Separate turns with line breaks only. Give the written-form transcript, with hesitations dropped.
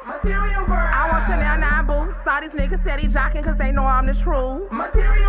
Material girl. I want Chanel 9 boots. Saw these niggas steady jocking cause they know I'm the truth. Material